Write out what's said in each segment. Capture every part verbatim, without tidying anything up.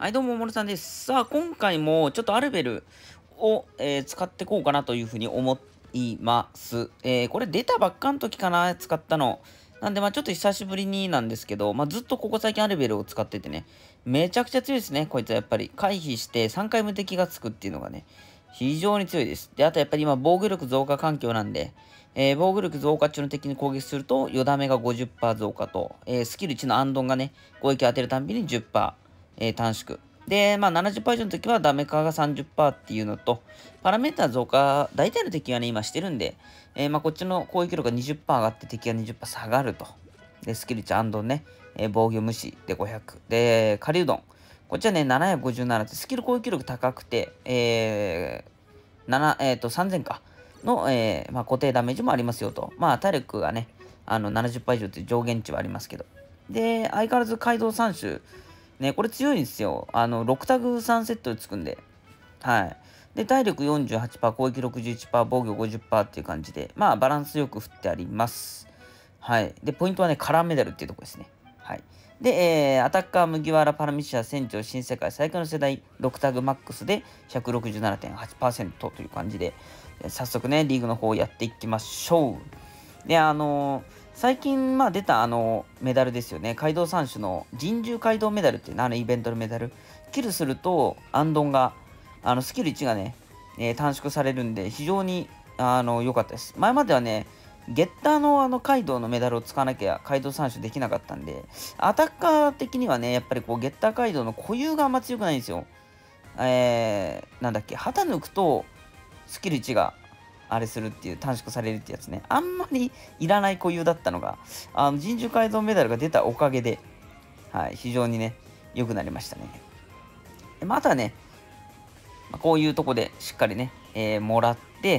はい、どうも、もるさんです。さあ、今回もちょっとアルベルを、えー使ってこうかなというふうに思います。えーこれ出たばっかの時かな、使ったの。なんで、まあちょっと久しぶりになんですけど、まあずっとここ最近アルベルを使っててね、めちゃくちゃ強いですね、こいつはやっぱり。回避してさんかい無敵がつくっていうのがね、非常に強いです。で、あとやっぱり今防御力増加環境なんで、えー防御力増加中の敵に攻撃すると、よだめがごじゅっパーセント増加と、えースキルいちのアンドンがね、攻撃を当てるたんびにじゅっパーセント、えー短縮。で、まあ、ななじゅっパーセント以上の時はダメ化がさんじゅっパーセントっていうのと、パラメータ増加、大体の敵はね、今してるんで、えーまあ、こっちの攻撃力がにじゅっパーセント上がって敵がにじゅっパーセント下がると。で、スキルいちアンドね、えー防御無視でごひゃく。で、カリウドン。こっちはね、ななひゃくごじゅうななってスキル攻撃力高くて、えー、7、えっ、と、さんぜんかの、えーまあ、固定ダメージもありますよと。まあ、体力がね、あの、ななじゅっパーセント以上っていう上限値はありますけど。で、相変わらず街道さん種、ね、これ強いんですよ。あの、ろくタグさんセットでつくんで。はい。で、体力よんじゅうはちパーセント、攻撃ろくじゅういちパーセント、防御ごじゅっパーセントっていう感じで、まあ、バランスよく振ってあります。はい。で、ポイントはね、カラーメダルっていうとこですね。はい。で、えー、アタッカー、麦わら、パラミシア、船長、新世界、最強の世代、ろくタグマックスで ひゃくろくじゅうななてんはちパーセント という感じで、えー早速ね、リーグの方をやっていきましょう。で、あのー最近、まあ、出た、あのーメダルですよね。街道三種の人獣街道メダルっていうの、あのイベントのメダル。キルすると、アンドンが、あの、スキルいちがね、えー短縮されるんで、非常に、あの、良かったです。前まではね、ゲッターのあのカイドウのメダルを使わなきゃカイドウ三種できなかったんで、アタッカー的にはね、やっぱりこうゲッターカイドウの固有があんま強くないんですよ。えー、なんだっけ、旗抜くとスキルいちがあれするっていう、短縮されるってやつね。あんまりいらない固有だったのが、あの人獣改造メダルが出たおかげで、はい、非常にね、良くなりましたね。またね、まあこういうとこでしっかりね、えーもらって、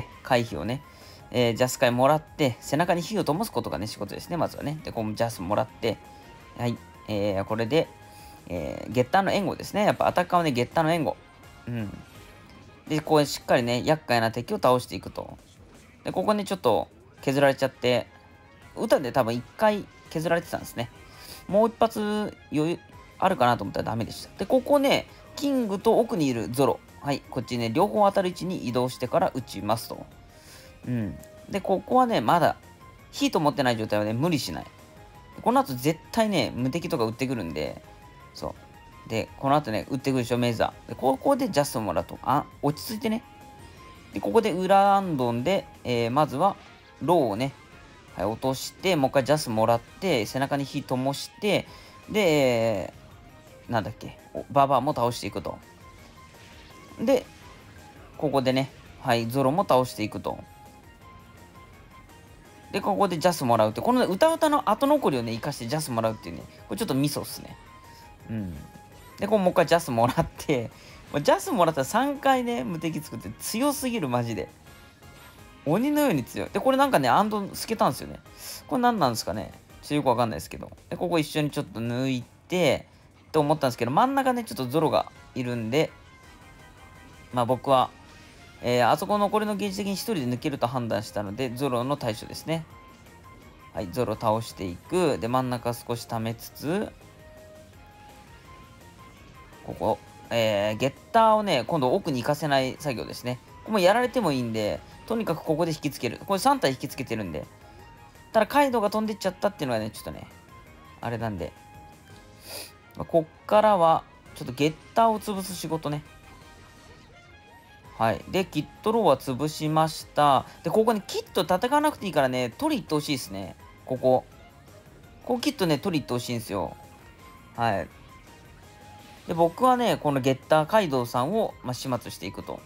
回避をね、えージャスカイもらって、背中に火を灯すことがね、仕事ですね、まずはね。で、このジャスもらって、はい、えーこれで、えーゲッターの援護ですね。やっぱアタッカーはね、ゲッターの援護。うん。で、こうしっかりね、厄介な敵を倒していくと。で、ここね、ちょっと削られちゃって、歌で多分いっかい削られてたんですね。もう一発余裕あるかなと思ったらダメでした。で、ここね、キングと奥にいるゾロ。はい、こっちね、両方当たる位置に移動してから撃ちますと。うん。で、ここはね、まだ、ヒート持ってない状態はね、無理しない。この後絶対ね、無敵とか撃ってくるんで、そう。で、この後ね、撃ってくるでしょ、メーザー。で、ここでジャストもらうと。あ、落ち着いてね。で、ここで裏アンドンで、えー、まずは、ローをね、はい、落として、もう一回ジャスもらって、背中に火灯して、で、えーなんだっけ、おババアも倒していくと。で、ここでね、はい、ゾロも倒していくと。で、ここでジャスもらうって、このね歌歌の後残りをね、生かしてジャスもらうっていうね、これちょっとミソっすね。うん。で、こうもう一回ジャスもらって、もうジャスもらったらさんかいね、無敵作って強すぎる、マジで。鬼のように強い。で、これなんかね、アンド透けたんですよね。これ何なんですかね。ちょっとよくわかんないですけど。で、ここ一緒にちょっと抜いて、と思ったんですけど、真ん中ね、ちょっとゾロがいるんで、まあ僕は、えーあそこ残りのゲージ的に一人で抜けると判断したので、ゾロの対処ですね。はい、ゾロ倒していく。で、真ん中少し溜めつつ、ここ、えーゲッターをね、今度奥に行かせない作業ですね。ここもやられてもいいんで、とにかくここで引きつける。これさん体引きつけてるんで。ただ、カイドウが飛んでっちゃったっていうのがね、ちょっとね、あれなんで。まあこっからは、ちょっとゲッターを潰す仕事ね。はい。で、キットローは潰しました。で、ここね、キット戦わなくていいからね、取り行ってほしいですね。ここ。ここキットね、取り行ってほしいんですよ。はい。で、僕はね、このゲッターカイドウさんを、まあ、始末していくと。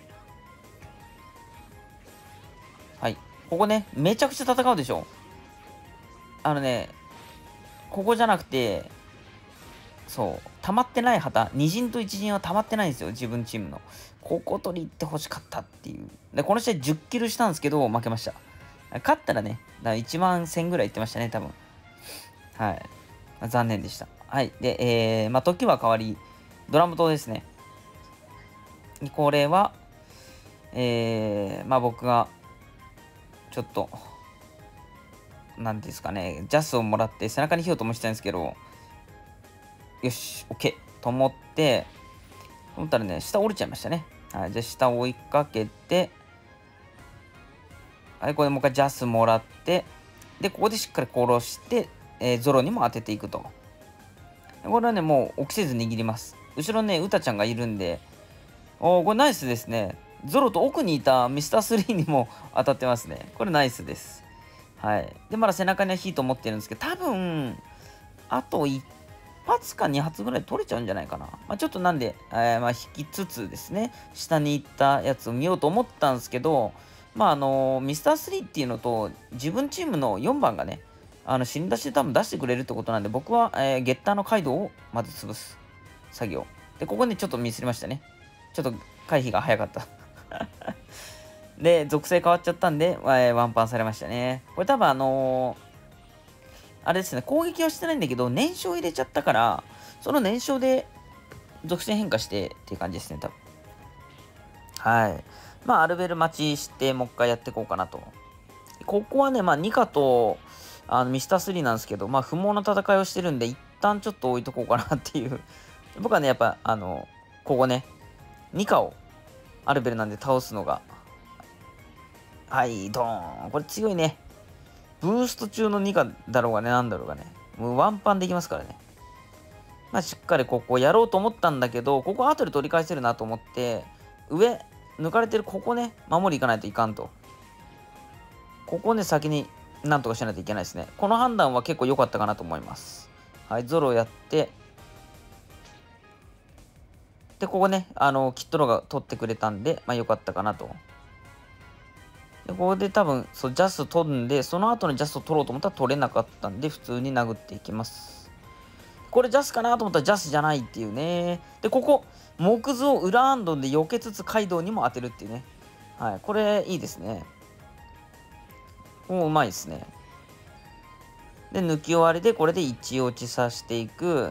はい。ここね、めちゃくちゃ戦うでしょ。あのね、ここじゃなくて、そう、溜まってない旗、に陣といち陣は溜まってないんですよ、自分チームの。ここ取り行ってほしかったっていう。で、この試合じゅっキルしたんですけど、負けました。勝ったらね、だからいちまんせんぐらいいってましたね、多分。はい。残念でした。はい。で、えー、まあ、時は変わり、ドラム島ですね。これは、えー、まあ僕が、ちょっと、なんですかね、ジャスをもらって背中に火を灯したいんですけど、よし、オッケーと思って、 思ったらね、下降りちゃいましたね。はい、じゃあ下追いかけて、はい、これもう一回ジャスもらって、で、ここでしっかり殺して、えーゾロにも当てていくと。これはね、もう、臆せず握ります。後ろね、ウタちゃんがいるんで、おー、これナイスですね。ゾロと奥にいたミスタースリーにも当たってますね。これナイスです。はい。で、まだ背中にはヒート持ってるんですけど、多分、あといっ発かに発ぐらい取れちゃうんじゃないかな。まあ、ちょっとなんで、えーまあ、引きつつですね、下に行ったやつを見ようと思ったんですけど、まあ、あのーミスタースリーっていうのと、自分チームのよんばんがね、あの、死に出しで多分出してくれるってことなんで、僕は、えーゲッターのカイドウをまず潰す作業。で、ここね、ちょっとミスりましたね。ちょっと回避が早かった。で、属性変わっちゃったんで、えーワンパンされましたね。これ多分あのーあれですね、攻撃はしてないんだけど、燃焼入れちゃったから、その燃焼で属性変化してっていう感じですね、多分。はい。まあ、アルベル待ちして、もう一回やっていこうかなと。ここはね、まあ、ニカとあのミスタースリーなんですけど、まあ、不毛な戦いをしてるんで、一旦ちょっと置いとこうかなっていう。僕はね、やっぱ、あの、ここね、ニカをアルベルなんで倒すのが、はい、ドーン。これ強いね。ブースト中のニカだろうがね、なんだろうがね。もうワンパンできますからね。まあ、しっかりここやろうと思ったんだけど、ここ後で取り返せるなと思って、上、抜かれてるここね、守りいかないといかんと。ここね、先になんとかしないといけないですね。この判断は結構良かったかなと思います。はい、ゾロやって、で、ここね、あの、キットロが取ってくれたんで、まあ良かったかなと。で、ここで多分、そう、ジャスト取るんで、その後にジャスト取ろうと思ったら取れなかったんで、普通に殴っていきます。これジャスかなと思ったらジャスじゃないっていうね。で、ここ、木図を裏アンドンで避けつつカイドウにも当てるっていうね。はい、これいいですね。もううまいですね。で、抜き終わりで、これで一落ちさせていく。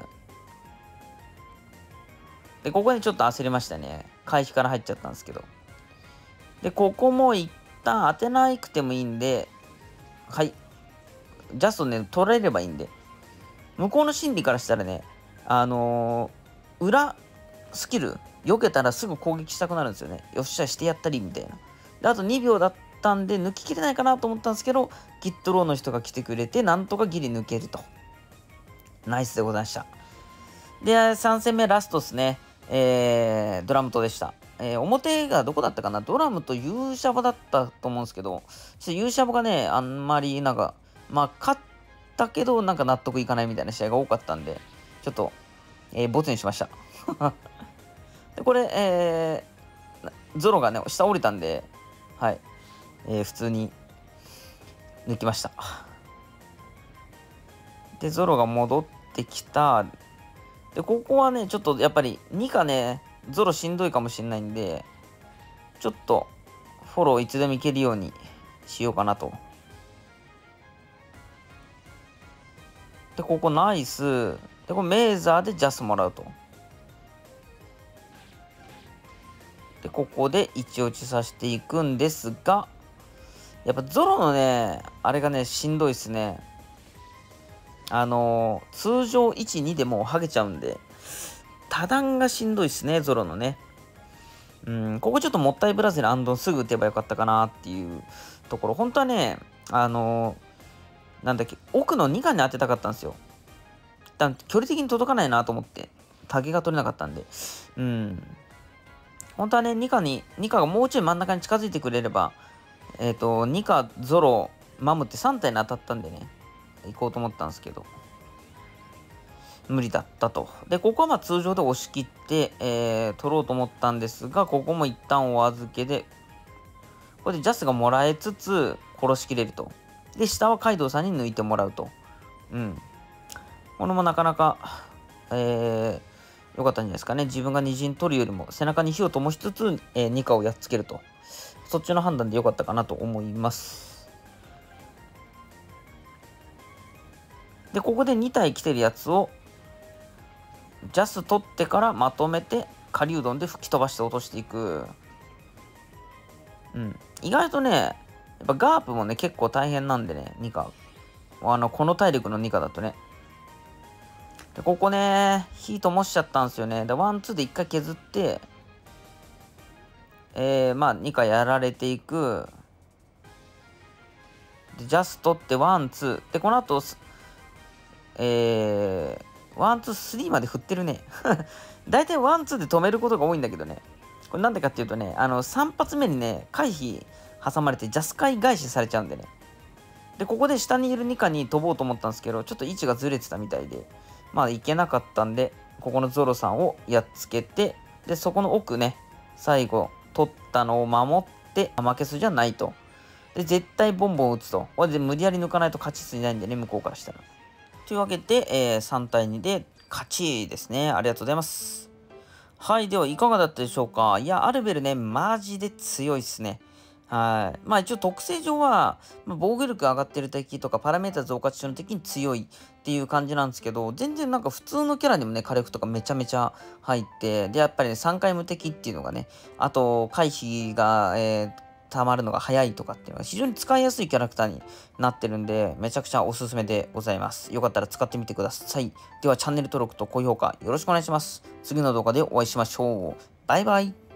で、ここにちょっと焦りましたね。回避から入っちゃったんですけど。で、ここも一旦当てなくてもいいんで、はい。ジャストね、取れればいいんで。向こうの心理からしたらね、あのー、裏スキル、避けたらすぐ攻撃したくなるんですよね。よっしゃ、してやったり、みたいな。で、あとにびょうだったんで、抜ききれないかなと思ったんですけど、キットローの人が来てくれて、なんとかギリ抜けると。ナイスでございました。で、さん戦目ラストですね。えー、ドラムとでした。えー、表がどこだったかな、ドラムとユーシャバだったと思うんですけど、ちょユーシャバがね、あんまりなんか、まあ、勝ったけど、なんか納得いかないみたいな試合が多かったんで、ちょっと、えー、ボツにしました。で、これ、えー、ゾロがね、下降りたんで、はい、えー、普通に抜きました。で、ゾロが戻ってきた。で、ここはね、ちょっとやっぱりにかね、ゾロしんどいかもしれないんで、ちょっとフォローいつでもいけるようにしようかなと。で、ここナイス。で、これメーザーでジャスもらうと。で、ここで一落ちさせていくんですが、やっぱゾロのね、あれがね、しんどいっすね。あのー、通常いち、にでもうハゲちゃうんで、多段がしんどいっすね、ゾロのね。うん、ここちょっともったいぶらずにアンドンすぐ打てばよかったかなっていうところ。本当はね、あのー、なんだっけ、奥のにかに当てたかったんですよ。だ距離的に届かないなと思って、タゲが取れなかったんで。うん。本当はね、にかに、にかがもうちょい真ん中に近づいてくれれば、えっ、ー、と、にか、ゾロ、マムってさん体に当たったんでね、行こうと思ったんですけど、無理だったと。で、ここはまあ通常で押し切って、えー、取ろうと思ったんですが、ここも一旦お預けで、これでジャスがもらえつつ、殺しきれると。で、下はカイドウさんに抜いてもらうと。うん。これもなかなか、えー、良かったんじゃないですかね。自分が二陣取るよりも背中に火を灯しつつ、えー、ニカをやっつけると。そっちの判断で良かったかなと思います。で、ここでに体来てるやつを、ジャス取ってからまとめて、狩人で吹き飛ばして落としていく。うん。意外とね、やっぱガープもね、結構大変なんでね、ニカ。あの、この体力のニカだとね。 で、ここね、火灯しちゃったんですよね。で、ワン、ツーでいっかい削って、えー、まあ、にかいやられていく。で、ジャストってワン、ツー。で、この後、えー、ワン、ツー、スリーまで振ってるね。大体ワン、ツーで止めることが多いんだけどね。これなんでかっていうとね、あの、さん発目にね、回避挟まれてジャス回返しされちゃうんでね。で、ここで下にいるニカに飛ぼうと思ったんですけど、ちょっと位置がずれてたみたいで、まあ、いけなかったんで、ここのゾロさんをやっつけて、で、そこの奥ね、最後、取ったのを守って、負け数じゃないと。で、絶対ボンボン打つと。これで無理やり抜かないと勝ち筋ないんでね、向こうからしたら。というわけで、えー、さんたいにで勝ちですね。ありがとうございます。はい。では、いかがだったでしょうか。いや、アルベルね、マジで強いっすね。はい。まあ一応特性上は、まあ、防御力上がってる敵とかパラメータ増加中の敵に強いっていう感じなんですけど、全然なんか普通のキャラにもね、火力とかめちゃめちゃ入って、で、やっぱりね、さんかい無敵っていうのがね、あと、回避が、えー、溜まるのが早いとかっていうのが非常に使いやすいキャラクターになってるんで、めちゃくちゃおすすめでございます。よかったら使ってみてください。では、チャンネル登録と高評価よろしくお願いします。次の動画でお会いしましょう。バイバイ。